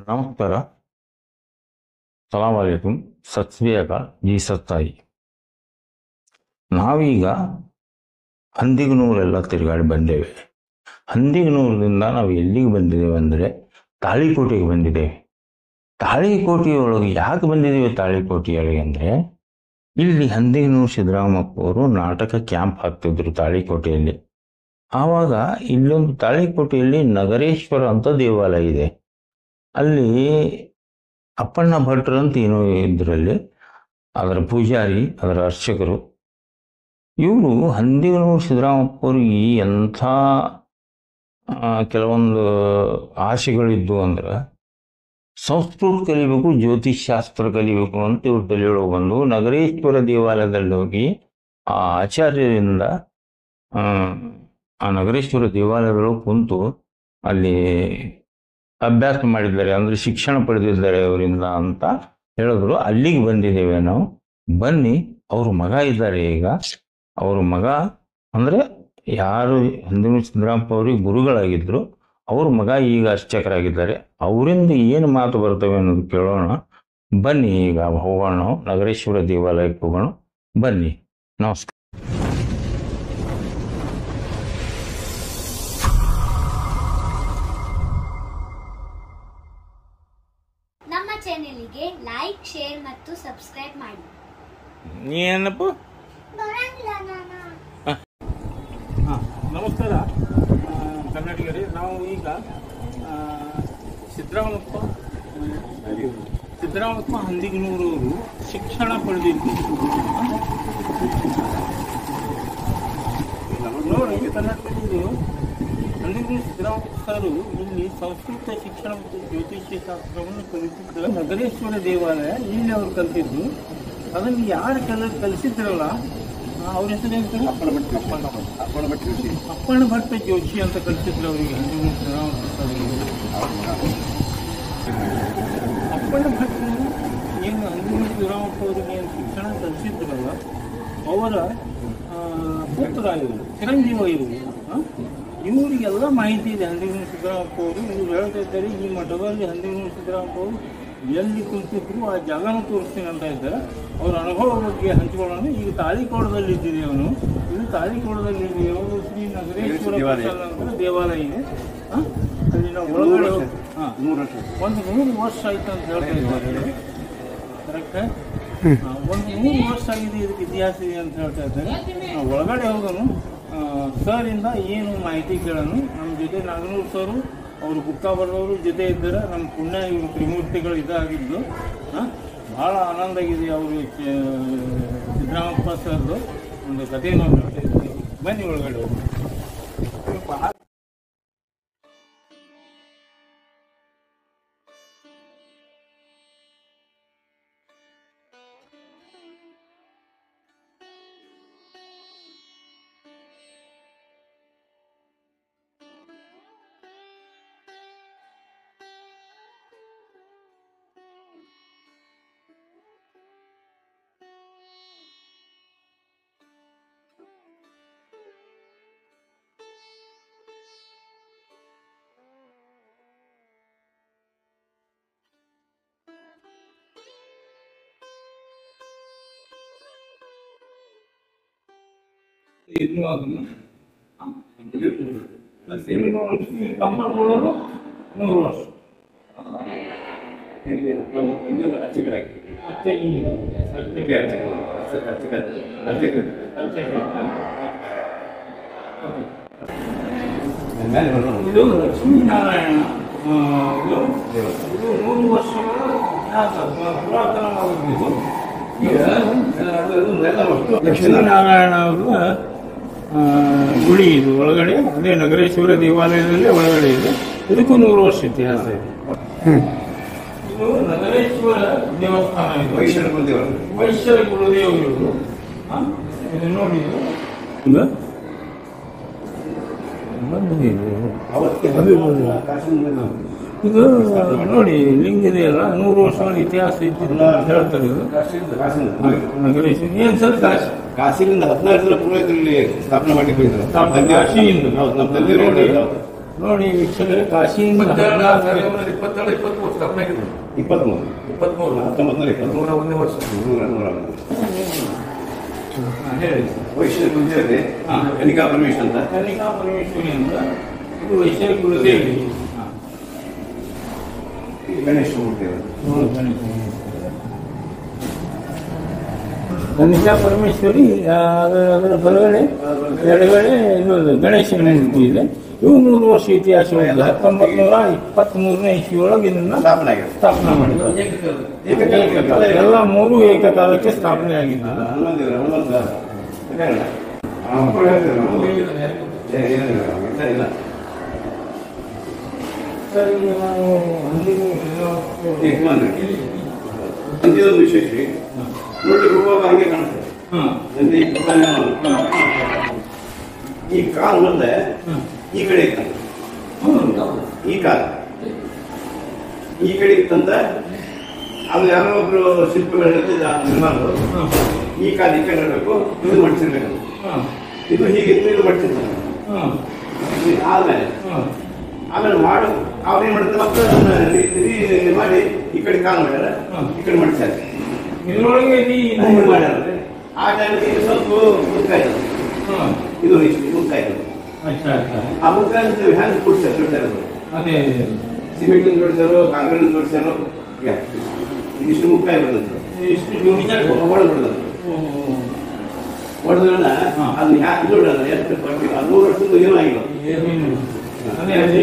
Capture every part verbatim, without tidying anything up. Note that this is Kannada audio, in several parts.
ನಮಸ್ಕಾರ, ಸಲಾಮ್ ಅಲೈಕುಂ, ಸತ್ ಶ್ರೀ ಅಕಾಲ್, ಜಿ ಸತ್ತಾಯಿ. ನಾವೀಗ ಹಂದಿಗನೂರೆಲ್ಲ ತಿರುಗಾಡಿ ಬಂದೇವೆ. ಹಂದಿಗನೂರದಿಂದ ನಾವು ಎಲ್ಲಿಗೆ ಬಂದಿದ್ದೇವೆ ಅಂದರೆ ತಾಳಿಕೋಟೆಗೆ ಬಂದಿದ್ದೇವೆ. ತಾಳಿಕೋಟೆಯೊಳಗೆ ಯಾಕೆ ಬಂದಿದ್ದೇವೆ? ತಾಳಿಕೋಟೆಯೊಳಗೆ ಅಂದರೆ ಇಲ್ಲಿ ಹಂದಿಗನೂರು ಸಿದ್ದರಾಮಪ್ಪ ಅವರು ನಾಟಕ ಕ್ಯಾಂಪ್ ಹಾಕ್ತಿದ್ರು ತಾಳಿಕೋಟೆಯಲ್ಲಿ. ಆವಾಗ ಇಲ್ಲೊಂದು ತಾಳಿಕೋಟೆಯಲ್ಲಿ ನಗರೇಶ್ವರ ಅಂತ ದೇವಾಲಯ ಇದೆ. ಅಲ್ಲಿ ಅಪ್ಪಣ್ಣ ಭಟ್ರು ಅಂತ ಏನೋ ಇದರಲ್ಲಿ ಅದರ ಪೂಜಾರಿ, ಅದರ ಅರ್ಚಕರು. ಇವರು ಹಂದಿಗನೂರು ಸಿದ್ದರಾಮಪ್ಪ ಅವ್ರಿಗೆ ಎಂಥ ಕೆಲವೊಂದು ಆಸೆಗಳಿದ್ದು ಅಂದ್ರೆ ಸಂಸ್ಕೃತ ಕಲಿಬೇಕು, ಜ್ಯೋತಿಷ್ಶಾಸ್ತ್ರ ಕಲಿಬೇಕು ಅಂತ ಇವ್ರ ತಲೆಯೊಳಗೆ ಬಂದು ನಗರೇಶ್ವರ ದೇವಾಲಯದಲ್ಲಿ ಹೋಗಿ ಆ ಆಚಾರ್ಯರಿಂದ ಆ ನಗರೇಶ್ವರ ದೇವಾಲಯದೊಳಗೆ ಕುಂತು ಅಲ್ಲಿ ಅಭ್ಯಾಸ ಮಾಡಿದ್ದಾರೆ, ಅಂದರೆ ಶಿಕ್ಷಣ ಪಡೆದಿದ್ದಾರೆ ಅವರಿಂದ ಅಂತ ಹೇಳಿದ್ರು. ಅಲ್ಲಿಗೆ ಬಂದಿದ್ದೇವೆ ನಾವು. ಬನ್ನಿ, ಅವ್ರ ಮಗ ಇದ್ದಾರೆ ಈಗ. ಅವ್ರ ಮಗ ಅಂದರೆ ಯಾರು ಹಂದಿಗನೂರು ಸಿದ್ದರಾಮಪ್ಪ ಅವ್ರಿಗೆ ಗುರುಗಳಾಗಿದ್ದರು, ಅವ್ರ ಮಗ ಈಗ ಅರ್ಚಕರಾಗಿದ್ದಾರೆ. ಅವರಿಂದ ಏನು ಮಾತು ಬರ್ತವೆ ಅನ್ನೋದು ಕೇಳೋಣ. ಬನ್ನಿ, ಈಗ ಹೋಗೋಣ, ನಾವು ನಗರೇಶ್ವರ ದೇವಾಲಯಕ್ಕೆ ಹೋಗೋಣ. ಬನ್ನಿ, ನಮಸ್ಕಾರ. ನಮ್ಮ ಚಾನೆಲ್ಗೆ ಲೈಕ್, ಶೇರ್ ಮತ್ತು ಸಬ್ಸ್ಕ್ರೈಬ್ ಮಾಡಿ. ನೀ ಏನಪ್ಪ? ನಮಸ್ಕಾರ ಕರ್ನಾಟಕರೇ. ನಾವು ಈಗ ಸಿದ್ದರಾಮಪ್ಪ ಸಿದ್ದರಾಮಪ್ಪ ಹಂದಿಗನೂರವರು ಶಿಕ್ಷಣ ಪಡೆದಿದ್ದು ನೋಡಿ. ಕರ್ನಾಟಕದಲ್ಲಿ ಹಂದಿಗನೂರು ಸಿದ್ದರಾಮಪ್ಪ ಸರು ಇಲ್ಲಿ ಸಂಸ್ಕೃತ ಶಿಕ್ಷಣ ಮತ್ತು ಜ್ಯೋತಿಷ್ಯ ಶಾಸ್ತ್ರವನ್ನು ಕಲಿತಿದ್ದ ನಗರೇಶ್ವರ ದೇವಾಲಯ ಇಲ್ಲಿ ಅವರು ಕಲಿತಿದ್ದು. ಅದನ್ನು ಯಾರು ಕಲ ಕಲಿಸಿದ್ರಲ್ಲ ಅವ್ರ ಹೆಸರು ಹೇಳ್ತಾರೆ ಅಪ್ಪಣ ಭಟ್ ಅಪ್ಪಣ ಭಟ್ ಜೋಶಿ ಅಪ್ಪಣ ಭಟ್ ಜೋಶಿ ಅಂತ ಕಲಿಸಿದ್ರು ಅವರಿಗೆ ಹಂದಿಗನೂರು ಸಿದ್ದರಾಮಪ್ಪ ಅವರಿಗೆ. ಅಪ್ಪಣ ಭಟ್ ಏನು ಹಂದಿಗನೂರು ಸಿದ್ದರಾಮಪ್ಪ ಅವರಿಗೆ ಏನು ಶಿಕ್ಷಣ ಕಲಿಸಿದ್ರಲ್ಲ ಅವರ ಪುತ್ರ ಇವರು, ಚಿರಂಜೀವ ಇವರು. ಇವರಿಗೆಲ್ಲ ಮಾಹಿತಿ ಇದೆ ಹಂದಿಗನೂರು ಸಿದ್ದರಾಮಪ್ಪ ಅವರು. ಇವರು ಹೇಳ್ತಾ ಇದ್ದಾರೆ ಈ ಮಠದಲ್ಲಿ ಹಂದಿಗನೂರು ಸಿದ್ದರಾಮಪ್ಪ ಅವರು ಎಲ್ಲಿ ಕುಳಿತಿದ್ರು ಆ ಜಾಗನೂ ತೋರಿಸ್ತೀನಿ ಅಂತ ಇದ್ದಾರೆ. ಅವರ ಅನುಭವ ಬಗ್ಗೆ ಹಂಚಿಕೊಳ್ಳೋಣ. ಈಗ ತಾಳಿಕೋಟದಲ್ಲಿ ಇದ್ದೀರಿ ಅವನು. ಇದು ತಾಳಿಕೋಟದಲ್ಲಿ ಯಾವುದು ಶ್ರೀ ನಗರೇಶ್ವರ ಅಂತ ದೇವಾಲಯ ಇದೆ. ಅಲ್ಲಿ ನಾವು ಒಳಗಡೆ ಹಾಂ ಒಂದು ನೂರು ವರ್ಷ ಆಯ್ತು ಅಂತ ಹೇಳ್ತಾ ಇದ್ದಾರೆ. ಕರೆಕ್ಟ್? ಒಂದು ನೂರು ವರ್ಷ ಆಗಿದೆ, ಇದಕ್ಕೆ ಇತಿಹಾಸ ಇದೆ ಅಂತ ಹೇಳ್ತಾ ಇದ್ದಾರೆ. ನಾವು ಒಳಗಡೆ ಹೋಗೋನು, ಸರಿಂದ ಏನು ಮಾಹಿತಿ ಕೇಳೋಣ. ನಮ್ಮ ಜೊತೆ ನಾಗನೂರು ಸರು ಅವರು ಬುಕ್ಕ ಬರೆದವರು ಜೊತೆ ಇದ್ದಾರೆ. ನಮ್ಮ ಪುಣ್ಯ ಇವರು ತ್ರಿಮೂರ್ತಿಗಳು ಇದಾಗಿದ್ದು ಭಾಳ ಆನಂದ ಆಗಿದೆ. ಅವರು ಸಿದ್ದರಾಮಪ್ಪ ಸರ್ದು ಒಂದು ಕಥೆಯನ್ನು ಹೇಳ್ತಾ ಇದ್ದಾರೆ. ಬನ್ನಿ ಒಳಗಡೆ ಹೋಗಿ. ನೂರು ವರ್ಷ ಇದು ಲಕ್ಷ್ಮೀನಾರಾಯಣ ಇದು ನೂರು ವರ್ಷಗಳ ಪುರಾತನವಾದದ್ದು. ಈಗ ಲಕ್ಷ್ಮೀನಾರಾಯಣ ಅವರ ಗುಡಿ ಇದು ಒಳಗಡೆ, ಅದೇ ನಗರೇಶ್ವರ ದೇವಾಲಯದಲ್ಲಿ ಒಳಗಡೆ ಇದೆ. ಇದಕ್ಕೂ ನೂರು ವರ್ಷ ಇತಿಹಾಸ ಇದೆ. ಇದು ನಗರೇಶ್ವರ ದೇವಸ್ಥಾನ ಇದೆ. ವೈಶ್ವರ ಗುರುದೇವ ವೈಶ್ವರ ಗುರುದೇವರು ಇವರು. ಇದು ನೋಡಿ, ಇದು ನೋಡಿ ಲಿಂಗ ಇದೆಯಲ್ಲ, ನೂರು ವರ್ಷಗಳ ಇತಿಹಾಸ ಇದ್ದಿಲ್ಲ ಹೇಳ್ತಾರೆ. ಇದು ನಗರೇಶ್ವರ ಏನು ಸರ್? ಕಾಶಿ ಕಾಶಿಯಿಂದ ಹದಿನಾರು ಪುರೋಹಿತರಲ್ಲಿ ಸ್ಥಾಪನೆ ಮಾಡಿ ಕಾಶಿಯಿಂದ ನಮ್ಮ ತಂದೆ ನೋಡಿ ನೋಡಿ ವೀಕ್ಷಕರೇ, ಕಾಶಿಯಿಂದ ಇಪ್ಪತ್ತೆರಡು ಇಪ್ಪತ್ತೆರಡು ಇಪ್ಪತ್ಮೂರು ಸ್ಥಾಪನೆ ಆಗಿದ್ದು. ಇಪ್ಪತ್ತ್ಮೂರು ಇಪ್ಪತ್ಮೂರು ಹತ್ತೊಂಬತ್ತು ನೂರ ಇಪ್ಪತ್ತ್ಮೂರು ನೂರ ಒಂದನೇ ವರ್ಷ. ನೂರ ನೂರ ಹೇಳಿ. ವೈಶ್ಯ ಗುರುದೇವತೆ ಕನಿಕಾ ಪರಮೇಶ್ ಅಂತ. ಕನಿಕಾ ಪರಮೇಶ್ವರಿ ಅಂತ ಇದು ವೈಶ್ಯ ಗುರುದೇವಿ. ಗಣೇಶ ಮೂರ್ತಿ ಅವರು. ಕನಿಕಾ ಪರಮೇಶ್ವರಿ, ಅದರ ಬಲಗಡೆ ಎಡಗಡೆ ಇದು ಗಣೇಶನ ಮೂರ್ತಿ ಇದೆ. ಇವು ನೂರು ವರ್ಷ ಇತಿಹಾಸ ಇದೆ. ಹತ್ತೊಂಬತ್ತು ನೂರ ಇಪ್ಪತ್ತ್ಮೂರನೇ ಇಸ್ವಿ ಒಳಗೆ ಇದನ್ನ ಸ್ಥಾಪನೆ ಆಗಿದೆ. ಸ್ಥಾಪನೆ ಮಾಡಿದ್ದಾರೆ. ಏಕಕಾಲ ಎಲ್ಲ ಮೂರು ಏಕಕಾಲಕ್ಕೆ ಸ್ಥಾಪನೆ ಆಗಿದೆ. ಹನುಮಂತ ಹನುಮಂತ ಆ ಮಕ್ಕಳು ಹೇಳ್ತಾರೆ ನಮ್ಗೆ. ಏ, ಏನಿಲ್ಲ, ಇಲ್ಲ, ಇಲ್ಲ. ಸರ್, ಈಗ ನಾವು ಈ ಕುಮಾರ್ರಿ. ಅಂತ್ಯದೊಂದು ವಿಶೇಷ ನೋಡಿ, ರೂಪ ಹಂಗೆ ಕಾಣುತ್ತೆ. ಅಂದ್ರೆ ಈ ಕುಮಾರ್ನ ಈ ಕಾಲು ಮುಂದೆ ಈ ಕಡೆ ಇತ್ತಂತ, ಈ ಕಾಲು ಈ ಕಡೆ ಇತ್ತಂತ. ಅದು ಯಾರೋ ಒಬ್ರು ಶಿಲ್ಪಿಗಳು ಹೇಳ್ತಿದ್ದ ನಿರ್ಮಾಣಗಳು, ಈ ಕಾಲು ಈ ಕಡೆ ಇರಬೇಕು, ಇದು ಮಡಿಸಿರ್ಬೇಕು. ಇದು ಹೀಗಿತ್ತು, ಇದು ಮಡಿಸಿರ್ತಾರೆ. ಆದ್ಮೇಲೆ ಆಮೇಲೆ ಮಾಡು ಅವ್ರೇನ್ ಮಾಡ್ತಾರೆ, ಮತ್ತೆ ಮಾಡಿ ಈ ಕಡೆ ಕಾಲು ಮಾಡ್ಯಾರ, ಈ ಕಡೆ ಮಡಿಸ್ತಾರೆ. ಇದರೊಳಗೆ ಈ ಮಾಡ್ಯಾರ. ಆ ಟೈಮ್ಗೆ ಇದು ಸ್ವಲ್ಪ ಮುಕ್ಕಾಯ ಇರೋದು, ಇದು ಇಷ್ಟು ಮುಕ್ಕಾಯ ಇರೋದು. ಅಚ್ಚಾ ಅಚ್ಚಾ ಆ ಮುಕ್ಕಾಯ ಹ್ಯಾಂಗ್ ಕೊಡ್ತಾರೆ ಜೋಡ್ತಾರೆ. ಅದೇ ಸಿಮೆಂಟ್ ಜೋಡಿಸಾರೋ ಕಾಂಕ್ರೀಟ್ ಜೋಡಿಸಾರೋ ಇದಿಷ್ಟು ಮುಕ್ಕಾಯ ಬರ್ತದೆ. ಇಷ್ಟು ಜೋಡಿಸಾರ ಒಳಗೆ ಬಿಡೋದು ಹೊಡೆದ್ರನ್ನ ಅದು ಯಾಕೆ ನೋಡೋಣ ಎಷ್ಟು ಕೊಡ್ತೀವಿ. ಅದು ನೂರು ವರ್ಷದ್ದು ಏನೂ ಆಗಿಲ್ಲ. ಅದೇ ಅದೇ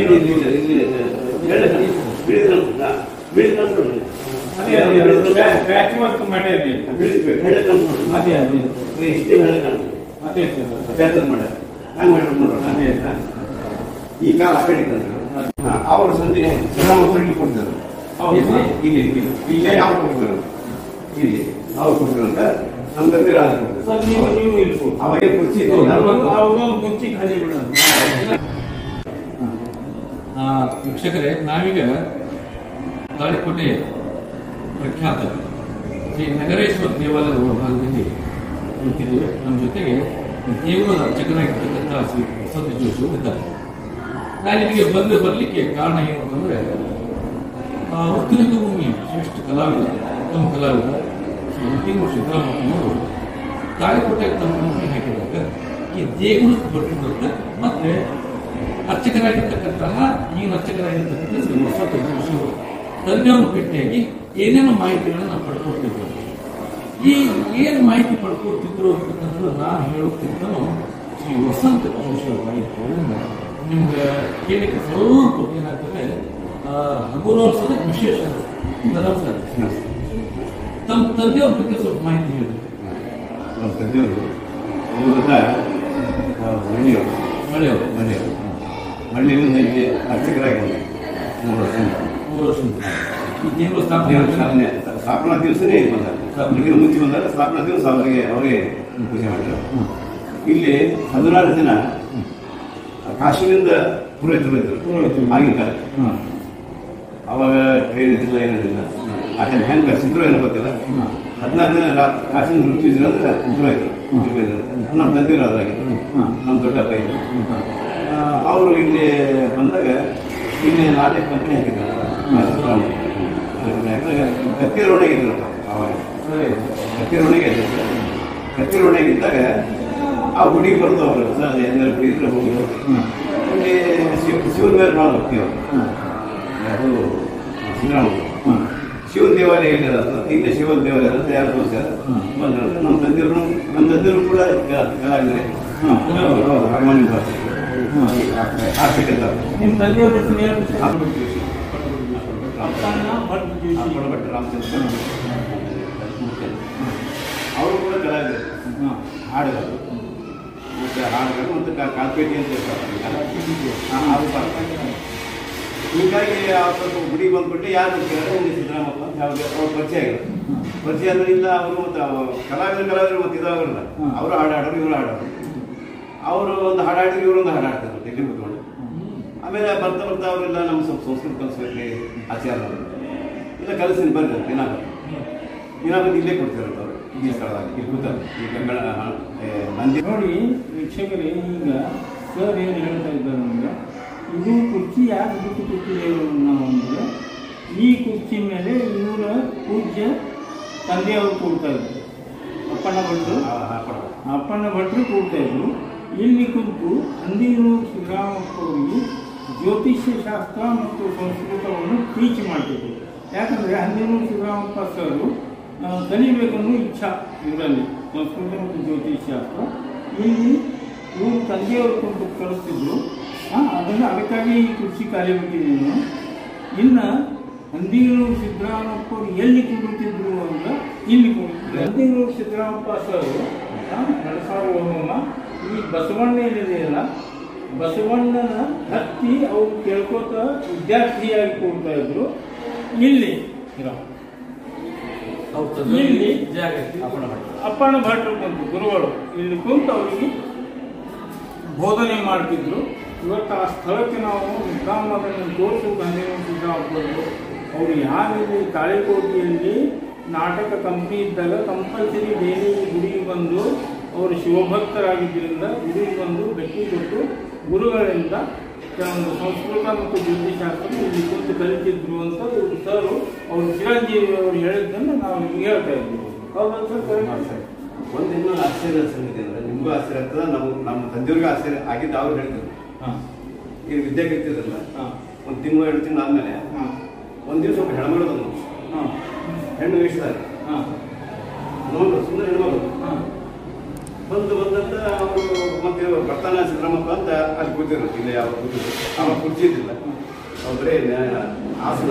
ಪ್ಯಾಚ್ ವರ್ಕ್ ಮಾಡಿದ್ವಿ. ಅದೇ ಅದೇ ಇಷ್ಟೇ ಅದೇ ಮಾಡ್ಯಾರ. ಹಂಗೆ ಮಾಡಿ ನೋಡೋಣ. ಈ ಕಾಲ ಆ ಕಡೆ ಅವ್ರ ಸಂಜೆ ಶ್ರೀರಾಮಪುರಿಗೆ ಕೊಡ್ತಾರೆ. ಇಲ್ಲಿ ಇಲ್ಲಿ ಇಲ್ಲೇ ಯಾವ ಕೊಡ್ತಾರೆ, ಇಲ್ಲಿ ಅವ್ರು ಕೊಡ್ತಾರೆ ಅಂತ ನಮ್ಮ ತಂದೆ ರಾಜ ಸರ್, ನೀವು ನೀವು ಇರ್ಬೋದು. ಅವಾಗೆ ಕುರ್ಚಿ ಅವ್ರೊಂದು ಕುರ್ಚಿ ಖಾಲಿ ಬಿಡೋದು. ವೀಕ್ಷಕರೇ, ನಾವೀಗ ತಾಳಿಕೋಟೆ ಪ್ರಖ್ಯಾತ ಶ್ರೀ ನಗರೇಶ್ವರ ದೇವಾಲಯದ ಭಾಗದಲ್ಲಿ ಕುಳಿತಿದ್ದೇವೆ. ನಮ್ಮ ಜೊತೆಗೆ ದೇವರ ಅರ್ಚಕನಾಗಿರ್ತಕ್ಕಂಥ ಶ್ರೀ ವಸಂತ ಜೋಶಿ ಇದ್ದಾರೆ. ನಾನು ಇಲ್ಲಿಗೆ ಬಂದು ಬರಲಿಕ್ಕೆ ಕಾರಣ ಏನು ಅಂತಂದರೆ, ಉತ್ತರ ಭೂಮಿ ಶ್ರೇಷ್ಠ ಕಲಾವಿದ, ಉತ್ತಮ ಕಲಾವಿದ ಶ್ರೀ ಉತ್ತಿಮೂರು ಸಿದ್ದರಾಮಯ್ಯನವರು ತಾಳಿಕೋಟೆ ತಮ್ಮ ಕಂಪನಿ ಹಾಕಿದಾಗ ಈ ದೇಗುಲ ಬರ್ತದೆ. ಮತ್ತು ಅರ್ಚಕರಾಗಿರ್ತಕ್ಕಂತಹ ಈ ಅರ್ಚಕರಾಗಿರ್ತಕ್ಕಂಥ ಶ್ರೀ ವಸಂತ ಜೋಶಿ ಅವರು ತಂದೆಯನ್ನು ಭೇಟಿಯಾಗಿ ಏನೇನು ಮಾಹಿತಿಗಳನ್ನು ನಾವು ಪಡ್ಕೊಳ್ತಿದ್ದೇವೆ. ಈ ಏನು ಮಾಹಿತಿ ಪಡ್ಕೊಳ್ತಿದ್ರು ಅಂತಕ್ಕಂಥದ್ದು ನಾನು ಹೇಳುತ್ತಿದ್ದನು ಶ್ರೀ ವಸಂತ ಜೋಶಿ ಅವರ ಮಾಹಿತಿಗಳಿಂದ ನಿಮ್ಗೆ ಕೇಳಲಿಕ್ಕೆ ಸ್ವಲ್ಪ ಏನಾಗ್ತದೆ, ಹಗುರೋತ್ಸವದ ವಿಶೇಷ ನಮಸ್ಕಾರ. ತಮ್ಮ ತಂದೆಯವ್ರ ಬಗ್ಗೆ ಸ್ವಲ್ಪ ಮಾಹಿತಿ ಹೇಳಿ. ನಮ್ಮ ತಂದೆಯವರು ಮನೆಯವರು ಮಳೆಯವರು ಮನೆಯವರು ಮಳ್ಳಿಯಿಂದ ಇಲ್ಲಿ ಅರ್ಚಕರಾಗಿ ಬಂದರು. ಮೂರು ವರ್ಷ ಮೂರು ವರ್ಷ ಈ ದೇವರು ಸ್ಥಾಪನೆ ದೇವಸ್ಥಾನ ಸ್ಥಾಪನಾ ದಿವಸನೇ ಬಂದಾಗ, ಅವರಿಗೆ ಮುಂಚೆ ಬಂದಾಗ ಸ್ಥಾಪನಾ ದಿವಸ ಅವರಿಗೆ ಅವರೇ ಪೂಜೆ ಮಾಡಿದರು. ಇಲ್ಲಿ ಹದಿನಾರು ದಿನ ಕಾಶಿನಿಂದ ಪುರೋಹಿತರು ಇದ್ದರು ಆಗಿನ ಕಾಲ. ಅವಾಗ ಟ್ರೈನ್ ಇದ್ದಿಲ್ಲ, ಏನಿಲ್ಲ. ಆ ಟೈಮ್ ಹೆಂಗೆ ಕಳಿಸಿದ್ರು ಏನೋ ಗೊತ್ತಿಲ್ಲ. ಹದಿನಾರು ದಿನ ಕಾಶಿನ ಋತುವಿದ್ರು ಅಂದ್ರೆ ಪುರೋಹಿತರು. ನಮ್ಮ ತಂದೆಯವರು ಅದಾಗಿತ್ತು, ನಮ್ಮ ದೊಡ್ಡಪ್ಪ ಇದ್ರು. ಅವರು ಇಲ್ಲಿ ಬಂದಾಗ ಇಲ್ಲಿ ನಾಟಕ ಕಂಪನಿ ಹಾಕಿದ್ದಾರೆ. ಕತ್ತಿ ರೋಡಿಗೆ ಇದ್ರು ಅವಾಗ. ಕತ್ತಿ ರೋಡಿಗೆ ಇದ್ರು. ಕತ್ತಿ ರೋಡಿಗೆ ಇದ್ದಾಗ ಆ ಗುಡಿಗೆ ಬರೋದು ಅವರು ಎಲ್ಲರೂ ಗುಡಿ ಇದ್ರೆ ಹೋಗಿ ಅಲ್ಲಿ ಶಿವ ಶಿವನ ಮೇಲೆ ಭಾಳ ಭಕ್ತಿ ಅವರು. ಅದು ಶ್ರೀರಾಮ ಶಿವನ ದೇವಾಲಯ ಎಲ್ಲಿದೆ ಅಂತ, ಈಗ ಶಿವನ ದೇವಾಲಯ ಅಂತ ಯಾರು ತೋರಿಸ್ಯಾರ. ಬಂದರು ನಮ್ಮ ತಂದೆಯವರು ನಮ್ಮ ತಂದೆಯವರು ಕೂಡ ಕಲಾವಿದರೆ. ಹಾರ್ಮೋನಿಯಂ ಭಾಷೆ ಆರ್ಟಿಕಲ್ ನಿಮ್ಮ ತಂದೆಯವ್ರ ಹೆಸರು ಏನು? ಭಟ್ ರಾಮಚಂದ್ರ ಅವರು ಕೂಡ ಕಲಾವಿದರು. ಹಾಡುಗಳು ಮತ್ತು ಹಾಡುಗಳು ಮತ್ತು ಕಾಲ್ಪೇಟಿ ಅಂತ ಇರ್ತಾರೆ. ಹೀಗಾಗಿ ಆ ಸ್ವಲ್ಪ ಗುಡಿ ಬಂದ್ಬಿಟ್ಟು ಯಾರು ಕೇಳಿದ್ರೆ ಒಂದು ಸಿದ್ದರಾಮಪ್ಪ ಅಂತ ಯಾವಾಗ ಅವ್ರು ಪರಿಚಯ ಆಗಿಲ್ಲ. ಪರಿಚಯ ಅಂದ್ರೆ ಇಲ್ಲ ಅವರು ಮತ್ತು ಕಲಾವಿದರು ಕಲಾವಿದರು ಮತ್ತು ಇದಾಗಲ್ಲ. ಅವರು ಹಾಡಾಡೋರು, ಇವರು ಹಾಡೋರು. ಅವರು ಒಂದು ಹಾಡಾಡಿದ್ರು, ಇವರು ಒಂದು ಹಾಡಾಡ್ತಾರೆ ಇಲ್ಲಿ ಕೂತ್ಕೊಂಡು. ಆಮೇಲೆ ಬರ್ತಾ ಬರ್ತಾ ಅವರೆಲ್ಲ ನಮ್ಮ ಸ್ವಲ್ಪ ಸಂಸ್ಕೃತ ಕಲಿಸ್ಬೇಕ್ರಿ ಆಚಾರ ಇಲ್ಲ ಕಲಿಸ್ತೀನಿ ಬರ್ರಿ ದಿನಾಗ ದಿನಾಗ ಇಲ್ಲೇ ಕೊಡ್ತಿರೋದು ಅವರು ಈ ಸ್ಥಳದಾಗ ಇಲ್ಲಿ ಕೂತಾರೆ. ಈ ಗಂಗಳ ನಂದಿ ನೋಡಿ ವೀಕ್ಷಕರೇ, ಈಗ ಸರ್ ಏನು ಹೇಳ್ತಾ ಇದ್ದಾರೆ ಅಂದ್ರೆ, ಇದು ಕುರ್ಚಿ ಯಾಕೆ ಬಿಟ್ಟು ಕೊಟ್ಟಿದ್ದೇವೆ ನಾವು ಅಂದರೆ ಈ ಕುರ್ಚಿ ಮೇಲೆ ಇವರ ಪೂಜ್ಯ ತಂದೆಯವರು ಕೂಡ್ತಾ ಇದ್ರು. ಅಪ್ಪಣ್ಣ ಭಟ್ರು ಅಪ್ಪಣ್ಣ ಭಟ್ರು ಕೂಡ್ತಾ ಇದ್ರು. ಇಲ್ಲಿ ಕುಂತು ಹಂದಿನೂರು ಶ್ರೀರಾಮಪ್ಪವರಿಗೆ ಜ್ಯೋತಿಷ್ಯ ಶಾಸ್ತ್ರ ಮತ್ತು ಸಂಸ್ಕೃತವನ್ನು ಟೀಚ್ ಮಾಡ್ತಿದ್ರು. ಯಾಕಂದರೆ ಹಂದಿನೂರು ಶ್ರೀರಾಮಪ್ಪ ಸರು ಕಲಿಬೇಕನ್ನೋ ಇಚ್ಛಾ ಇವರಲ್ಲಿ ಸಂಸ್ಕೃತ ಮತ್ತು ಜ್ಯೋತಿಷ್ಯ ಶಾಸ್ತ್ರ. ಇಲ್ಲಿ ಇವರು ತಂದೆಯವರು ಕುಂತು ಕಲಿಸ್ತಿದ್ರು. ಅದನ್ನು ಅದಕ್ಕಾಗಿ ಈ ಕುರ್ಚಿ ಖಾಲಿ ಬಿಟ್ಟಿದ್ದೀನಿ. ಇನ್ನು ಹಂದಿನೂರು ಸಿದ್ದರಾಮಪ್ಪರು ಎಲ್ಲಿ ಕುಂಡುತ್ತಿದ್ರು ಅಂದ್ರೆ ಇಲ್ಲಿ ಕುಂಡಿದ್ರು. ಹಂದಿನೂರು ಸಿದ್ದರಾಮಪ್ಪ ಸರ್ ನಡಸಾರ್ವಭೌಮ ಈ ಬಸವಣ್ಣ ಏನಿದೆಯಲ್ಲ, ಬಸವಣ್ಣನ ಹತ್ತಿ ಅವ್ರು ಕೇಳ್ಕೋತ ವಿದ್ಯಾರ್ಥಿಯಾಗಿ ಕೊಡ್ತಾ ಇದ್ರು. ಇಲ್ಲಿ ಇಲ್ಲಿ ಅಪ್ಪಣ್ಣ ಭಟ್ರು ಕುಂತು ಗುರುಗಳು ಇಲ್ಲಿ ಕುಂತು ಅವರಿಗೆ ಬೋಧನೆ ಮಾಡ್ತಿದ್ರು. ಇವತ್ತು ಆ ಸ್ಥಳಕ್ಕೆ ನಾವು ಮುಖಾಮದನ್ನು ತೋರಿಸು ಹಂದಿನೂರು ಅವರು ಯಾರಿಲ್ಲಿ ತಾಳಿಕೋಟೆಯಲ್ಲಿ ನಾಟಕ ಕಂಪ್ನಿ ಇದ್ದಾಗ ಕಂಪಲ್ಸರಿ ಡೈಲಿ ಗುಡಿಗೆ ಬಂದು ಅವರು ಶಿವಭಕ್ತರಾಗಿದ್ದರಿಂದ ಗುಡಿಗೆ ಬಂದು ಭೇಟಿ ಕೊಟ್ಟು ಗುರುಗಳಿಂದ ಕೆಲವೊಂದು ಸಂಸ್ಕೃತ ಮತ್ತು ಜ್ಯೋತಿಷಾಸ್ತ್ರ ಇಲ್ಲಿ ಕುಂತು ಕಲಿತಿದ್ರು ಅಂತ ಇವರು ಸರ್ ಅವರು ಚಿರಂಜೀವಿ ಅವರು ಹೇಳಿದ್ದನ್ನು ನಾವು ಈಗ ಹೇಳ್ತಾ ಇದ್ದೀವಿ. ಹೌದಾ ಸರ್? ಒಂದು ಇನ್ನೊಂದು ಆಶ್ಚರ್ಯ ಸಂಗತಿ ಅಂದ್ರೆ ನಿಮಗೂ ಆಶ್ಚರ್ಯ ಆಗ್ತದ, ನಮ್ಮ ನಮ್ಮ ತಂದೆಯವ್ರಿಗೆ ಆಶ್ಚರ್ಯ ಆಗಿದ್ದು ಅವ್ರು ಹೇಳಿದ್ರು. ಈಗ ವಿದ್ಯೆ ಕಲಿತಿದ್ರಲ್ಲ, ಒಂದು ತಿಂಗಳು ಎರಡು ತಿಂಗಳು ಆದ್ಮೇಲೆ ಒಂದು ದಿವಸ ಒಬ್ಬ ಹೆಣ್ಮಗಳು ಬಂದು ಹೆಣ್ಣು ವೇಷದಾಗ ನೋಡ್ರು ಸುಮ್ಮನೆ ಹೆಣ್ಮಗಳು ಬಂದು ಬಂದಂತ ಅವರು ಮತ್ತೆ ಬರ್ತಾನ ಸಿದ್ದರಾಮಪ್ಪ ಅಂತ ಅಲ್ಲಿ ಕೂತಿದ್ರು. ಇಲ್ಲ ಯಾವ ಕೂತಿದ್ರು ಅವಾಗ ಕುರ್ಚಿ ಇದ್ದಿಲ್ಲ, ಅವ್ರೇ ಆಸನ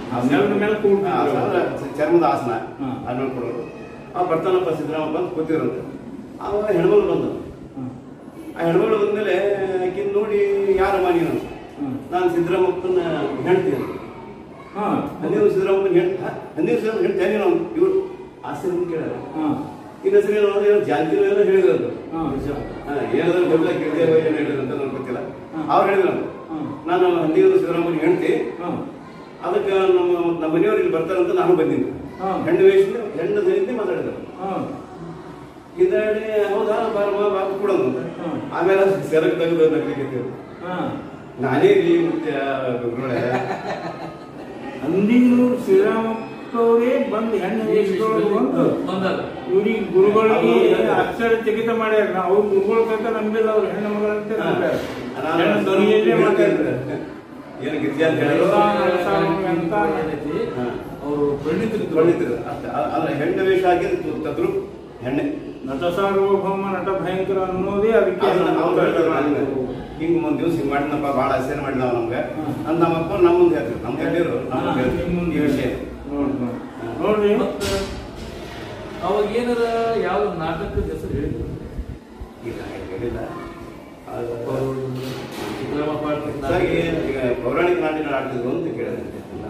ಚರ್ಮದ ಆಸನ ಅದು ನೋಡ್ಕೊಡೋರು. ಆ ಬರ್ತಾನಪ್ಪ ಸಿದ್ದರಾಮಪ್ಪ ಅಂತ ಕೂತಿರಂತೆ. ಆವಾಗ ಹೆಣ್ಮಗಳು ಬಂದು ಆ ಹೆಣ್ಮಗಳು ಬಂದ್ಮೇಲೆ ಆಕಿನ ನೋಡಿ ಯಾರಮ್ಮ ನೀನು? ನಾನು ಸಿದ್ದರಾಮಪ್ಪನ ಹೇಳ್ತೀನಿ. ಹಂದಿನೂರು ಸಿದ್ದರಾಮಪ್ಪನ ಹೇಳ್ತಾ ಹಂದಿನೂರು ಸಿದ್ದರಾಮಪ್ಪ ಹೇಳ್ತೇನೆ ನಾವು ಇವ್ರು ಆಶ್ಚರ್ಯ ಕೇಳಲ್ಲ. ಇನ್ನ ಹೆಸರು ಏನೋ ಜಾತಿ ಏನೋ ಹೇಳಿದ್ರು. ಏನಾದ್ರು ಗೊತ್ತಿಲ್ಲ ಕೇಳಿದೇವ ಏನು ಹೇಳಿದ್ರು ಅಂತ ನನಗೆ ಗೊತ್ತಿಲ್ಲ. ಅವ್ರು ಹೇಳಿದ್ರು ನಾನು ಹಂದಿನೂರು ಸಿದ್ದರಾಮಪ್ಪನ ಹೇಳ್ತಿ, ಅದಕ್ಕೆ ನಮ್ಮ ನಮ್ಮ ಮನೆಯವ್ರು ಇಲ್ಲಿ ಬರ್ತಾರಂತ ನಾನು ಬಂದಿದ್ದೆ. ಹೆಣ್ಣು ವೇಷ ಹೆಣ್ಣು ಸಹಿತ ಮಾತಾಡಿದ್ರು. ಹಿಂದಾಡಿ ಹೌದಾ ಬಾರಮ್ಮ ಬಾಬು ಕೊಡೋದು ಅಂತ. ಆಮೇಲೆ ಸೆರಗ್ ತೆಗೆದು ನಗ್ಲಿಕ್ಕೆ ನಾನೇ ಇಲ್ಲಿ ಗುರುಗಳೇ ಹಂದಿನೂರು ಶ್ರೀರಾಮಪ್ಪವರೇ ಬಂದು ಹೆಣ್ಣು ವೇಷದೊಳಗೆ ಬಂದು ಇವ್ರಿಗೆ ಗುರುಗಳಿಗೆ ಅಕ್ಷರ ಚಕಿತ ಮಾಡ್ಯಾರ. ನಾವು ಅವ್ರ ಗುರುಗಳ ಕಕ್ಕ ನಂಬಿಲ್ಲ, ಅವ್ರು ಹೆಣ್ಣು ಮಗಳಂತೆ ಧ್ವನಿಯಲ್ಲೇ ಮಾತಾಡಿದ್ರೆ ಏನು ಗಿರ್ಜಿ ಅಂತ ಹೇಳಿ ಅವರು ಪಂಡಿತರು ಪಂಡಿತರು ಅಷ್ಟೇ. ಅಂದ್ರೆ ಹೆಣ್ಣು ವೇಷ ಆಗಿದ್ದು ತದ್ರು ಹೆಣ್ಣೆ ನಟ ಸಾರ್ವಭೌಮ ನಟ ಭಯಂಕರ ಅನ್ನೋದೇ ಅದಕ್ಕೆ ಹಿಂಗ್ ಒಂದ್ ದಿವ್ಸ ಹಿಂಗ್ ಮಾಡಿದಪ್ಪ ಭಾಳ ಆಶ್ಚರ್ಯ ಮಾಡಿದವ ನಮ್ಗೆ ಅಂತ ನಮ್ಮಪ್ಪ ನಮ್ಮ ಮುಂದೆ ಹೇಳ್ತಿದ್ರು. ನಮ್ಗೆ ಹೇಳಿದ್ರು ನಮ್ಮ ಮುಂದೆ ಹೇಳಿ ನೋಡ್ರಿ. ಅವಾಗ ಏನಾರ ಯಾವ ನಾಟಕದ ಹೆಸರು ಹೇಳಿದ್ರು? ಈಗ ಹೇಳಿಲ್ಲ. ಈಗ ಪೌರಾಣಿಕ ನಾಟಕ ಆಡ್ತಿದ್ರು ಅಂತ ಕೇಳಿದ್ರೆ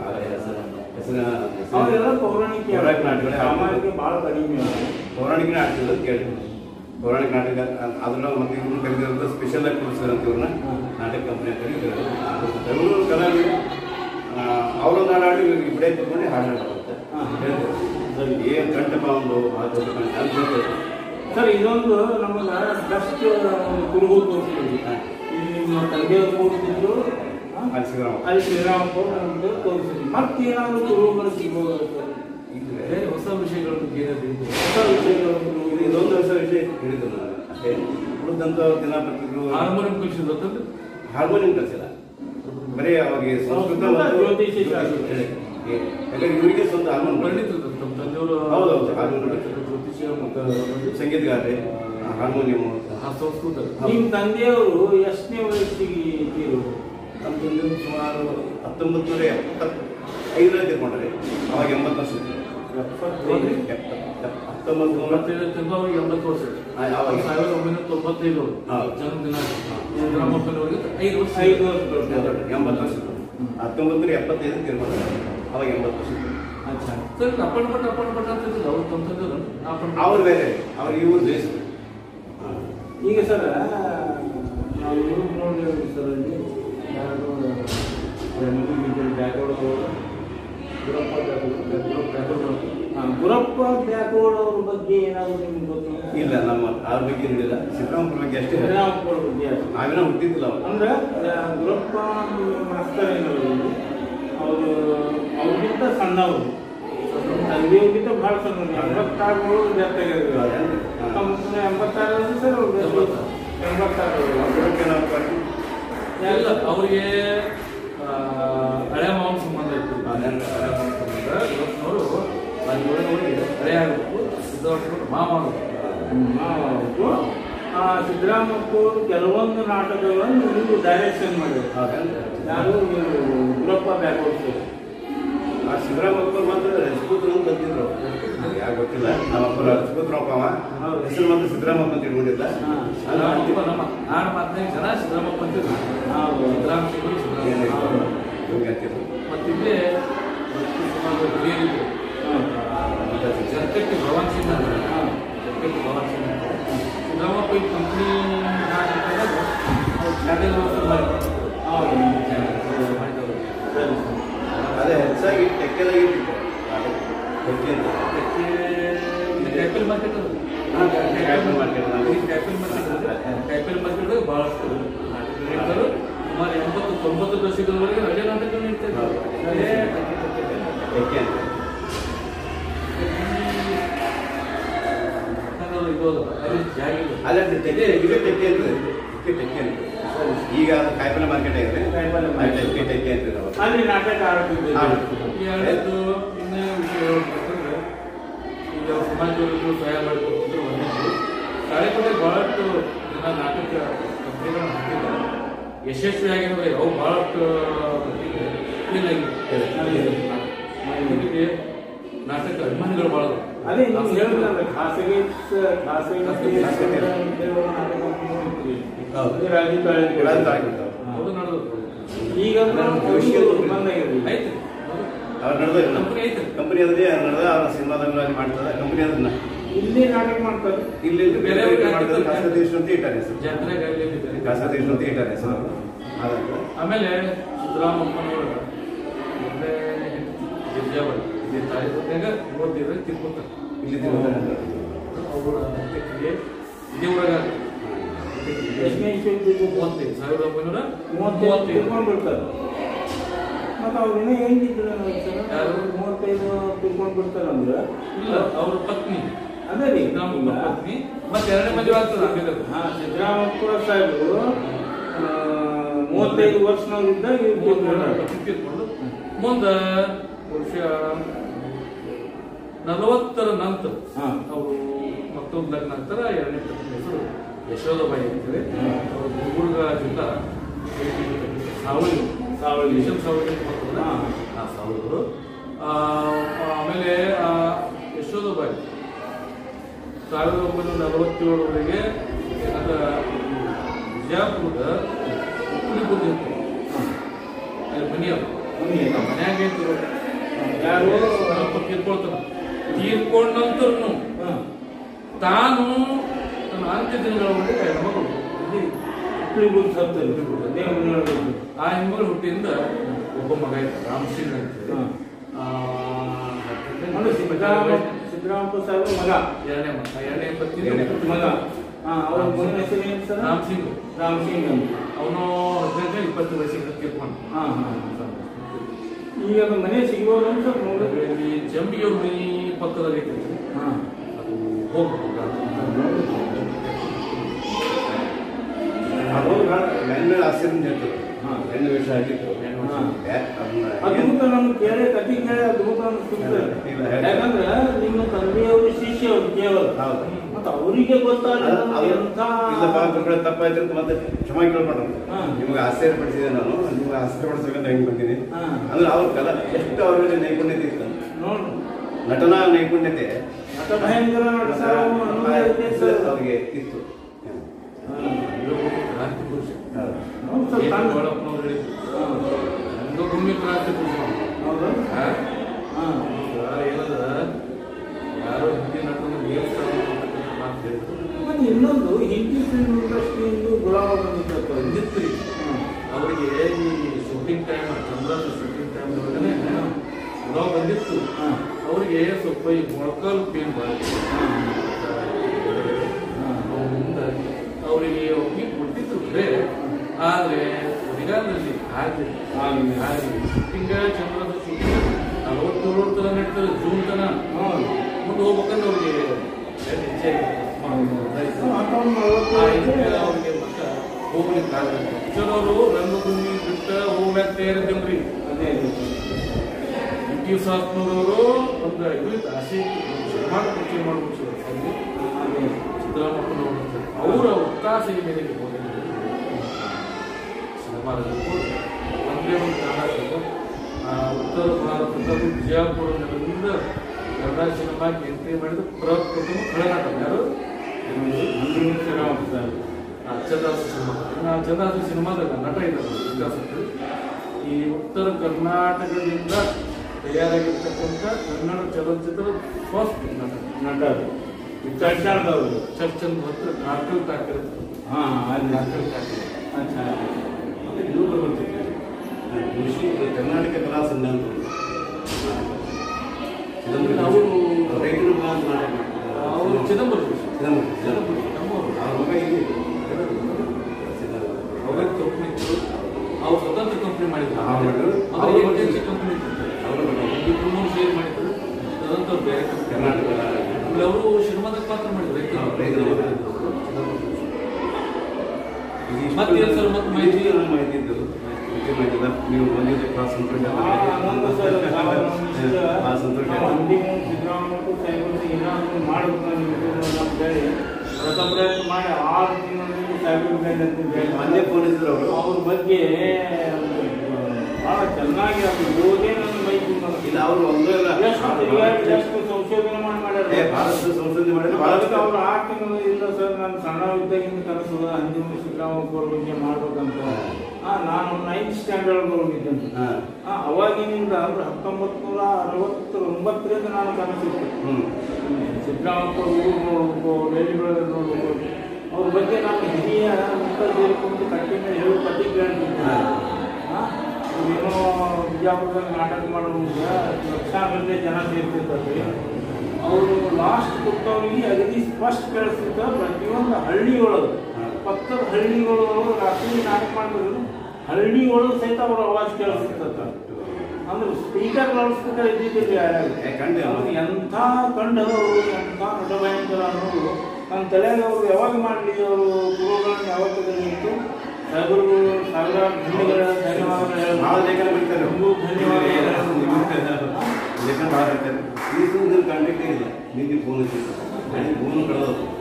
ಪೌರಾಣಿಕ ನಾಟಕಗಳೇ ಸಾಮಾಜಿಕ ಬಹಳ ಕಡಿಮೆ ಪೌರಾಣಿಕ ಆಡ್ತಿದ್ರು ಅಂತ ಕೇಳಿದ್ರು. ಪೌರಾಣಿಕ ನಾಟಕ ಅದನ್ನ ಮತ್ತೆ ಇವ್ರನ್ನ ಕರೆದಿರೋದು ಸ್ಪೆಷಲ್ ಆಗಿ ಕೂರಿಸಿದ್ರಂತ ಇವ್ರನ್ನ ನಾಟಕ ಕಂಪ್ನಿ ಅಂತ ಕರೀತಾರೆ. ಬೆಂಗಳೂರು ಕಲಾವಿದರು ಅವರೊಂದು ಹಾಡಾಡಿ ಇವ್ರಿಗೆ ಬಿಡೇ ಕೂತ್ಕೊಂಡು ಹಾಡು ಹಾಡುತ್ತೆ ಹೇಳ್ತಾರೆ. ಏನು ಕಂಠಪ ಒಂದು ಭಾಳ ದೊಡ್ಡ ಕಂಠ ಅಂತ ಹೇಳ್ತಾರೆ. ಸರ್ ಇದೊಂದು ನಮಗೆ ಬೆಸ್ಟ್ ಕುರುಹು ತೋರಿಸ್ತೀವಿ. ಇಲ್ಲಿ ನಿಮ್ಮ ತಂದೆಯವರು ಕೂಡ್ತಿದ್ರು, ಅಲ್ಲಿ ಶ್ರೀರಾಮ ಅಲ್ಲಿ ಶ್ರೀರಾಮಪ್ಪ ತೋರಿಸ್ತೀವಿ. ಮತ್ತೇನಾದ್ರು ಕುರುಹುಗಳು ಸಿಗ್ಬೋದು ಹೊಸ ವಿಷಯಗಳು ಹೊಸ ವಿಷಯಗಳು ಇದೊಂದು ಹೊಸ ವಿಷಯ ಹೇಳಿದ್ರು ನಾನು ಅಷ್ಟೇ. ಉಳಿದಂತ ದಿನಪತ್ರಿಕೆಗಳು ಹಾರ್ಮೋನಿಯಂ ಕಲಿಸಿದ್ರು. ಹಾರ್ಮೋನಿಯಂ ಕಲಿಸಿಲ್ಲ, ಬರೀ ಅವಾಗ ಸಂಸ್ಕೃತ ಜ್ಯೋತಿಷಿ ಯಾಕಂದ್ರೆ ಇವರಿಗೆ ಸ್ವಂತ ಹಾರ್ಮೋನ್ ಪಂಡಿತರು ನಮ್ಮ ತಂದೆಯವರು ಹೌದೌದು ಹಾರ್ಮೋನ್ ಜ್ಯೋತಿಷ್ಯ ಮತ್ತು ಸಂಗೀತಗಾರರೆ ಹಾರ್ಮೋನಿಯಂ ಸಂಸ್ಕೃತ. ನಿಮ್ಮ ತಂದೆಯವರು ಎಷ್ಟನೇ ವಯಸ್ಸಿಗೆ ತೀರೋದು? ನಮ್ಮ ತಂದೆಯವರು ಸುಮಾರು ಹತ್ತೊಂಬತ್ತು ನೂರ ಎಪ್ಪತ್ತ ಐದರಲ್ಲಿ ತೀರ್ಕೊಂಡ್ರೆ ಅವಾಗ ಎಂಬತ್ತು ವರ್ಷ ಹತ್ತೊಂಬತ್ತು ನೂರ ಅವ್ರಿಗೆ ಎಂಬತ್ತು ವರ್ಷ ಅವಾಗ ಸಾವಿರದ ಒಂಬೈನೂರ ತೊಂಬತ್ತೈದು ಜನ್ಮದಿನ ಸಿದ್ದರಾಮಪ್ಪನವರಿಗೆ ಐದು ವರ್ಷ ಐದು ವರ್ಷ ಎಂಬತ್ತು ವರ್ಷ ಹತ್ತೊಂಬತ್ತು ನೂರ ಎಪ್ಪತ್ತೈದು ತೀರ್ಕೊಂಡ್ರೆ ಅವಾಗ ಎಂಬತ್ತು ವರ್ಷ. ಅಚ್ಚಾ ಸರ್ ಅಪ್ಪಣ ಭಟ್ ಅಪ್ಪಣ ಭಟ್ ಅಂತ ಇದ್ದಿಲ್ಲ ಅವ್ರು ತಂತಂದ್ರೆ ಅವ್ರು ಬೇರೆ ಅವ್ರು ಇವ್ರು ದೇಶ. ಈಗ ಸರ್ ನಾವು ಇವ್ರು ನೋಡಿದ್ವಿ ಸರ್ ಅಲ್ಲಿ ಯಾರು ಬ್ಯಾಕ್ವರ್ಡ್ ಗುರಪ್ಪ ಗುರಪ್ಪ ಬ್ಯಾಕೋಡ್ ಅವ್ರ ಬಗ್ಗೆ ಏನಾದ್ರು ನಿಮ್ಗೆ ಗೊತ್ತು? ಇಲ್ಲ, ನಮ್ಮ ಅವ್ರ ಬಗ್ಗೆ ಹೇಳಿಲ್ಲ, ಸಿದ್ದರಾಮಪ್ಪನ ಬಗ್ಗೆ ಅಷ್ಟೇ. ಸಿದ್ದರಾಮಪ್ಪವ್ರ ಬಗ್ಗೆ ನಾವೇನೋ ಹುಟ್ಟಿದ್ದಿಲ್ಲ ಅವ್ರು. ಅಂದ್ರೆ ಗುರಪ್ಪ ಮಾಸ್ತರ್ ಏನವರು ಅವರು ಅವ್ರಿಗಿಂತ ಸಣ್ಣವರು, ತಂದೆಯವ್ರಿಗಿಂತ ಭಾಳ ಸಣ್ಣ, ಎಂಬತ್ತಾರು ಜಾಸ್ತಿಯಾಗಿದ್ದಾರೆ. ಎಂಬತ್ತಾರು ಸರ್ ಅವ್ರು ಎಂಬತ್ತಾರು ಎಲ್ಲ ಅವ್ರಿಗೆ ಹಳೆ ಮಾವನ ಸಂಬಂಧ ಇತ್ತು. ಇವತ್ತಿನವರು ಹಳೆ ಆಗಬೇಕು, ಸಿದ್ದರಾಮಯ್ಯ ಮಾವ ಆಗಬೇಕು. ಸಿದ್ದರಾಮಯ್ಯ ಕೆಲವೊಂದು ನಾಟಕಗಳನ್ನು ನೀವು ಡೈರೆಕ್ಷನ್ ಮಾಡಿದ್ರು. ಯಾರು ಗುರಪ್ಪ ಬ್ಯಾಕೋಡ್ ಆ ಸಿದ್ದರಾಮಯ್ಯ ಮಾತ್ರ ರಜಪೂತ್ರ ಅಂತ ಅಂತಿದ್ರು, ಯಾಕೆ ಗೊತ್ತಿಲ್ಲ. ನಮ್ಮಪ್ಪ ರಜಪೂತ್ರಪ್ಪ ಹೆಸರು ಮಾತ್ರ ಸಿದ್ದರಾಮಯ್ಯ ಅಂತ ಇಟ್ಕೊಂಡಿದ್ದ. ನಮ್ಮ ನಾಡು ಹದಿನೈದು ಜನ ಸಿದ್ದರಾಮಯ್ಯ ಅಂತಿದ್ರು. ಮತ್ತಿಲ್ಲೇ ಹಿರಿಯರಿದ್ರು, ಜರ್ಕಟ್ಟಿ ಭವಾನ್ ಸಿಂಗ್ ಅಂತ, ಜರ್ಕಟ್ಟಿ ಭವಾನ್ ಸಿಂಗ್ ಅಂತ ಸಿದ್ದರಾಮಯ್ಯ ಈ ಕಂಪ್ನಿ ಮಾಡಿದವರು. ಅದೇ ಹೆಚ್ಚಾಗಿ ಟೆಕ್ಕಲಾಗಿತ್ತು. Capital market capital market capital market ಬಹಳಷ್ಟು ನಾಟಕಗಳು ಸುಮಾರು ಎಂಬತ್ತು ತೊಂಬತ್ತು ದಶಕದವರೆಗೆ ರಜೆ ನಾಟಕ ನೀಡ್ತಾರೆ. ಅದೇ ಟೆಕ್ಕೆ ಈಗ ಟೆಕ್ಕೆ ಅಂತದೆ, ಟೆಕ್ಕೆ ಅಂತ. ಈಗ ಅದು ಕಾಯಿಪಲ್ಲೆ ಮಾರ್ಕೆಟ್ ಆಗಿದೆ, ಟೆಕ್ಕೆ ಟೆಕ್ಕೆ ಅಂತ ನಾವು ಅಲ್ಲಿ ನಾಟಕ ಆಡ್ತಿದ್ದೀವಿ. ಎರಡದ್ದು ಇನ್ನೇ ವಿಷಯ ಹೇಳ್ಬೇಕಂದ್ರೆ ಈಗ ಸಮಾಜದವರಿಗೂ ಸಹಾಯ ಮಾಡಿಕೊಡ್ತಿದ್ರು. ಒಂದಿದ್ದು ತಾಳಿಕೋಟೆ ಬಹಳಷ್ಟು ಜನ ನಾಟಕ ಕಂಪ್ನಿಗಳನ್ನ ಹಾಕಿದ್ದಾರೆ, ಯಶಸ್ವಿಯಾಗಿರೋದು ಅವು ಬಹಳಷ್ಟು ನಾಟಕ ಅಭಿಮಾನಿಗಳು ಬಹಳ. ಅದೇ ನೀವು ಹೇಳಿದ್ರೆ ಖಾಸಗಿ ಖಾಸಗಿ ಅದು ನಡೆದು ಈಗ ಬಂದ ಐತೆ ಅವ್ರು ನಡೆದ ಕಂಪನಿ ಐತೆ, ಕಂಪನಿ ಅದೇ ನಡೆದ ಅವ್ರ ಸಿನಿಮಾದಲ್ಲಿ ಮಾಡ್ತಾರೆ. ಕಂಪನಿ ಅದನ್ನ ಇಲ್ಲಿ ನಾಟಕ ಮಾಡ್ತಾರೆ, ಇಲ್ಲಿ ಬೇರೆ ಮಾಡ್ತಾರೆ. ಖಾಸಗಿ ಅಂತ ಇಟ್ಟಾರೆ ಹೆಸರು, ಜಾತ್ರೆಗಳಲ್ಲಿ ಖಾಸಗಿ ಅಂತ ಇಟ್ಟಾರೆ ಹೆಸರು. ಆಮೇಲೆ ಸಿದ್ದರಾಮಪ್ಪನವರ ಮೊದಲೇ ಗಿರಿಜಾಬಾಯಿ ಇಲ್ಲಿ ತಾಯಿದಾಗ ಓದಿದ್ರೆ ತಿಳ್ಕೊತಾರೆ. ಇಲ್ಲಿ ಅವರ ಅಂತ್ಯಕ್ರಿಯೆ ಇದೇ ಊರಾಗ ಮೂವತ್ತೈದು ಸಾವಿರದ ಒಂಬೈನೂರ ಮೂವತ್ತೈದು ಬಿಡ್ತಾರೆ. ಮತ್ತೆ ಅವ್ರು ಇನ್ನೂ ಹೆಂಗಿದ್ರು ಯಾರು ಮೂವತ್ತೈದು ತಿಳ್ಕೊಂಡು ಬಿಡ್ತಾರೆ ಅಂದ್ರೆ ಇಲ್ಲ, ಅವ್ರ ಪತ್ನಿ ಅದೇ ರೀ ಸಿದ್ದರಾಮಯ್ಯ ಪತ್ನಿ ಮತ್ತೆ ಎರಡನೇ ಮದುವೆ ಆಗ್ತದೆ. ಹಂಗಿದ್ರೆ ಹಾ ಸಿದ್ದರಾಮಯ್ಯ ಸಾಹೇಬರು ಮೂವತ್ತೈದು ವರ್ಷನವರಿದ್ದಾಗ ತೀರ್ಕೊಂಡು ಮುಂದ ವರ್ಷ ನಲವತ್ತರ ನಂತರ ಅವರು ಮತ್ತೊಂದು ಲಗ್ನ ಆಗ್ತಾರ. ಎರಡನೇ ಪತ್ನಿ ಹೆಸರು ಯಶೋಧಬಾಯಿ ಅಂತೇಳಿ. ಅವರು ಗುಲ್ಬರ್ಗ ಜಿಲ್ಲಾ ಸಾವಳಿ ಸಾವಳಿ ಯಶವಂತ ಸಾವಳಿ ಮಕ್ಕಳು ಆ ಸಾವಳಿಗಳು. ಆಮೇಲೆ ಆ ಯಶೋಧಬಾಯಿ ಸಾವಿರದ ಒಂಬೈನೂರ ನಲವತ್ತೇಳರವರೆಗೆ ಏನಂದ್ರೆ ಬಿಜಾಪುರದ ಉಕ್ಕುಳಿ ಬಂದಿತ್ತು ಮನೆಯವರು ಮನ್ಯಾಗ ಇದ್ರು. ಯಾರು ಸ್ವಲ್ಪ ತೀರ್ಕೊಳ್ತಾನ. ತೀರ್ಕೊಂಡ ನಂತರನು ತಾನು ತನ್ನ ಅಂತ್ಯ ದಿನಗಳ ಒಳಗೆ ಹೆಣ್ಮಗಳು ಆ ಹೆಣ್ಮಗಳು ಹುಟ್ಟಿಯಿಂದ ಒಬ್ಬ ಮಗ ಇತ್ತು ರಾಮಸಿಂಗ್ ಅಂತ. ಸಿದ್ದರಾಮಯ್ಯ ಸಾಹೇಬ ಮಗ ಎರಡನೇ ಮಗ, ಎರಡನೇ ಪತ್ನಿ ಮಗ. ರಾಮ್ ಸಿಂಗ್ ರಾಮ್ ಸಿಂಗ್ ಅಂತ. ಅವನು ಹದಿನೈದು ಇಪ್ಪತ್ತು ವಯಸ್ಸಿಗೆ ತೀರ್ಕೊಂಡು. ಹಾ ಹಾ ಈಗ ಅದು ಮನೆ ಸಿಗ್ಬೋದು ಅಂತ ನೋಡಿದ್ರೆ ಇಲ್ಲಿ ಜಂಬಿಯವ್ರ ಮನೆ ಪಕ್ಕದಲ್ಲಿ ಐತೆ. ಹಾಂ ಅದು ಹೋಗ್ಬೇಕು. ಹೆಣ್ಣು ಆಶ್ಚರ್ಯ ಹೇಳ್ತಾರೆ. ಹೆಣ್ಣು ವಿಷ ಆಗಿತ್ತು. ಅದ್ಭುತ ನಮ್ಗೆ ಕೇಳಿ ಕತಿ ಕೇಳಿ ಅದ್ಭುತ ಅನಿಸ್ತದೆ. ಯಾಕಂದ್ರೆ ನಿಮ್ಮ ತಂದೆಯವರು ಶಿಷ್ಯವರು ಕೇವಲ ಮತ್ತೆ ಅವರಿಗೆ ಗೊತ್ತಾಗ ತಪ್ಪಾಯ್ತು ಮತ್ತೆ ಕ್ಷಮಾ ಕೇಳ್ಕೊಂಡ್ರು. ನಿಮ್ಗೆ ಆಶ್ಚರ್ಯ ಪಡಿಸಿದೆ ನಾನು, ನಿಮ್ಗೆ ಆಶ್ಚರ್ಯ ಪಡಿಸಬೇಕಂತ ಹೆಂಗ್ ಬಂದೀನಿ ಅಂದ್ರೆ ಅವ್ರ ಕಲಾ ಎಷ್ಟು ಅವ್ರಿಗೆ ನೈಪುಣ್ಯತೆ ಇತ್ತು. ನೋಡ್ರಿ ನಟನಾ ನೈಪುಣ್ಯತೆ ನಟ ಭಯಂಕರ ಅವ್ರಿಗೆ ಇತ್ತು. ಕ್ರಾಂತಿ ಪುರುಷ ಭೂಮಿ ಕ್ರಾಂತಿ ಪುರುಷ ಏನದ ಯಾರು ಹಿಂದಿ ನಟನ ಮತ್ತೆ ಇನ್ನೊಂದು ಹಿಂದಿ ಫಿಲ್ಮ್ ಇಂಡಸ್ಟ್ರಿಯಿಂದ ಗುಲಾಮ ಬಂದಿತ್ತು. ಅವರಿಗೆ ಈ ಶೂಟಿಂಗ್ ಟೈಮ್ ಚಂದ್ರದ ಶೂಟಿಂಗ್ ಟೈಮ್ ಒಳಗನೆ ಗುಲಾಮ ಬಂದಿತ್ತು. ಅವ್ರಿಗೆ ಅವರಿಗೆ ಸ್ವಲ್ಪ ಈ ಮೊಳಕಾಲು ಪೇನ್ ಬರುತ್ತೆ. ಅವರಿಗೆ ಒಪ್ಪಿ ಕೊಟ್ಟಿದ್ರು ಕಡೆ ಆದರೆ ಬರಿಗಾಲದಲ್ಲಿ ಆಗಲಿ ಆಗಲಿ ಆಗಲಿ ಶೂಟಿಂಗ ಚಂದ್ರದ ಶೂಟಿಂಗ್ ನಲವತ್ತೇಳು ತನ ನಡೀತಾರೆ ಜೂನ್ ತನ ಮುಂದೆ ಹೋಗ್ಬೇಕಂದ್ರೆ ಅವ್ರಿಗೆ ಅವ್ರಿಗೆ ಮತ್ತೆ ಹೋಗ್ಲಿಕ್ಕೆ ಆಗಲ್ಲ. ಅವರು ರಂಗಭೂಮಿ ಬಿಟ್ಟ ಹೋಗ್ಲಾಕ ತಯಾರಿದ್ದೇನ್ರಿ. ಅದೇ ಸಾತ್ನೂರವರು ಒಂದು ಇದು ಆಸೆ ಸಿನಿಮಾ ಪರಿಚಯ ಮಾಡ್ಬೋದು ಸಿದ್ದರಾಮಪ್ಪನ ಅವರ ಒತ್ತಾಸೆಯ ಮೇರೆಗೆ ಹೋಗಿದ್ರು ಸಿನಿಮಾದಲ್ಲಿ ಒಂದೇ ಒಂದು ಕರ್ನಾಟಕ ಉತ್ತರ ಭಾರತದ ಬಿಜಾಪುರದಿಂದ ಕನ್ನಡ ಸಿನಿಮಾಗೆ ಎಂಟ್ರಿ ಮಾಡಿದ ಪ್ರಪ್ರಥಮ ಕಳನಾಟಕ ಯಾರು ಶ್ರೀರಾಮಪ್ಪ ಚಂದಾಸ ಸಿನಿಮಾ. ನಾವು ಚಂದಾಸ ಸಿನಿಮಾದಾಗ ನಟ ಇದ್ದಾರೆ ವಿಕಾಸಕ್ಕೆ. ಈ ಉತ್ತರ ಕರ್ನಾಟಕದಿಂದ ತಯಾರಾಗಿರ್ತಕ್ಕಂಥ ಕನ್ನಡ ಚಲನಚಿತ್ರದ ಫಸ್ಟ್ ನಟ ನಟ ಚರ್ಚಂದವರು ಚರ್ಚಂದ್ ಹತ್ರ ನಾಲ್ಕಲ್ ಹಾಕಿರುತ್ತೆ. ಹಾಂ ಅಲ್ಲಿ ನಾಲ್ಕಲ್ ಹಾಕಿರುತ್ತೆ. ಅಚ್ಚಾ ಮತ್ತೆ ಇನ್ನೊಂದು ಬರ್ತಿದೆ ಕೃಷಿ ಕರ್ನಾಟಕ ಕಲಾ ಸಂಘ ಅಂತ ಅವರು ರೈತರು ಅವರು ಚಿದಂಬರ ಚಿದಂಬರ ಚಿದಂಬರ ನಮ್ಮವರು ಅವ್ರ ಮಗ ಇಲ್ಲಿ ಅವರ ಕಂಪ್ನಿ ಅವ್ರು ಸ್ವತಂತ್ರ ಕಂಪ್ನಿ ಮಾಡಿದ್ರು. ಅವರು ಎಲ್ ಕಂಪ್ನಿ ಅವರು ಮೂರು ಶೇರ್ ಮಾಡಿದ್ರು. ಸ್ವತಂತ್ರ ಬೇರೆ ಕರ್ನಾಟಕ ಅವರು ಸಿನಿಮಾದಾಗ ಪಾತ್ರ ಮಾಡಿದ್ರು. ಮತ್ತೆ ಸರ್ ಮತ್ತೆ ಮಾಹಿತಿ ಮಾಹಿತಿ ಇದ್ದರು ನೀವು ಬಂದಿದ್ದು ಭಾಳ ಸಂತೋಷ ಭಾಳ ಸಂತೋಷ. ಸಿದ್ದರಾಮಯ್ಯ ಸಾಹೇಬರು ಏನಾದರೂ ಮಾಡಬೇಕು ಹೇಳಿ ಪ್ರಥಮ ಪ್ರಯತ್ನ ಮಾಡಿ ಆರು ತಿಂಗಳಲ್ಲಿ ಸಾಹೇಬರು ಬೇಡ ಮೊನ್ನೆ ಫೋನ್ ಇದ್ರು ಅವರು ಅವ್ರ ಬಗ್ಗೆ ಭಾಳ ಚೆನ್ನಾಗಿ ಅದು ಓದೇ ನನ್ನ ಮೈಸೂರು ಇಲ್ಲ ಅವರು ಒಂದೇ ಇಲ್ಲ ಎಷ್ಟು ಸಂಶೋಧನೆ ಮಾಡಿ ಮಾಡ್ಯಾರ. ಭಾರತದ ಸಂಶೋಧನೆ ಮಾಡಿ ಅದಕ್ಕೆ ಅವ್ರು ಆ ತಿಂಗಳು ಇಲ್ಲ ಸರ್ ನಾನು ಸಣ್ಣ ಇದ್ದಾಗಿಂದ ಕನಸದ ಅಂತಿಮ ಸಿದ್ದರಾಮಯ್ಯ ಅವ್ರ ಬಗ್ಗೆ ಮಾಡ್ಬೇಕಂತ. ಹಾಂ ನಾನು ನೈನ್ತ್ ಸ್ಟ್ಯಾಂಡರ್ಡ್ ಹೋಗಿದ್ದಂತೆ. ಹಾಂ ಅವಾಗಿನಿಂದ ಅಂದ್ರೆ ಹತ್ತೊಂಬತ್ತು ನೂರ ಅರವತ್ತೊಂಬತ್ತರಿಂದ ನಾನು ಕನಸಿದ್ದೆ ಸಿದ್ದರಾಮಯ್ಯ ಊರು ನೋಡ್ಬೇಕು ಡೆಲ್ಲಿ ಬೆಳೆದ ನೋಡ್ಬೇಕು ಅವ್ರ ಬಗ್ಗೆ ನಾನು ಹಿರಿಯ ಮುಖ ಸೇರಿಕೊಂಡು ಕಟ್ಟಿ ಮೇಲೆ ಹೇಳಿ ಕಟ್ಟಿ ಕೇಳ್ತಿದ್ದೆ. ಹಾಂ ಏನೋ ಬಿಜಾಪುರದಾಗ ನಾಟಕ ಮಾಡೋದ್ರಿಂದ ಲಕ್ಷಾಂತರ ಜನ ಸೇರ್ತಿರ್ತಾರೆ. ಅವರು ಲಾಸ್ಟ್ ಕೊಟ್ಟವ್ರಿಗೆ ಅಗದಿ ಸ್ಪಷ್ಟ ಕೇಳಿಸ್ತಿರ್ತಾರೆ. ಪ್ರತಿಯೊಂದು ಹಳ್ಳಿಯೊಳಗೆ ಪಕ್ಕದ ಹಳ್ಳಿಗಳೊಳಗೆ ರಾತ್ರಿ ನಾಟಕ ಮಾಡಿದ್ರು ಹಳ್ಳಿ ಒಳಗೆ ಸಹಿತ ಅವ್ರ ಅವಾಜ್ ಕೇಳಿಸ್ತಿರ್ತ. ಅಂದ್ರೆ ಸ್ಪೀಕರ್ ಬಳಸ್ಬೇಕಾದ್ರೆ ಇದ್ದಿದ್ದಿಲ್ಲ ಯಾರು ಎಂಥ ಕಂಡವರು ಎಂಥ ನಟ ಭಯಂಕರ ಅನ್ನೋದು ನನ್ನ ತಲೆಯಾಗ ಅವ್ರು ಯಾವಾಗ ಮಾಡಲಿ ಅವರು ಗುರುಗಳನ್ನ ಯಾವಾಗ ತೆಗೆದಿತ್ತು. ಸಾಹೇಬರು ಸಾವಿರಾರು ಧನ್ಯವಾದ ಧನ್ಯವಾದಗಳು ಭಾಳ ಲೇಖನ ಬಿಡ್ತಾರೆ ಧನ್ಯವಾದ ಲೇಖನ ಭಾಳ ಬಿಡ್ತಾರೆ. ಈ ಕಾಂಟ್ಯಾಕ್ಟೇ ಇಲ್ಲ ನಿಮಗೆ ಫೋನ್ ಹಚ್ಚಿತ್ತು ಫೋನ್ ಕಳೆದವು